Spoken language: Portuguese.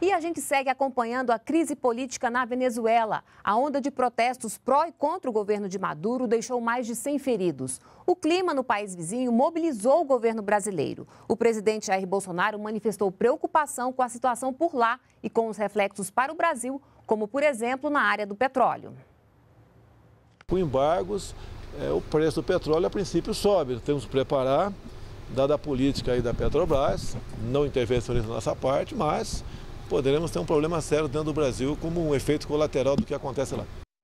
E a gente segue acompanhando a crise política na Venezuela. A onda de protestos pró e contra o governo de Maduro deixou mais de 100 feridos. O clima no país vizinho mobilizou o governo brasileiro. O presidente Jair Bolsonaro manifestou preocupação com a situação por lá e com os reflexos para o Brasil, como, por exemplo, na área do petróleo. Com embargos, o preço do petróleo, a princípio, sobe. Temos que preparar, dada a política aí da Petrobras, não intervencionista da nossa parte, mas poderemos ter um problema sério dentro do Brasil como um efeito colateral do que acontece lá.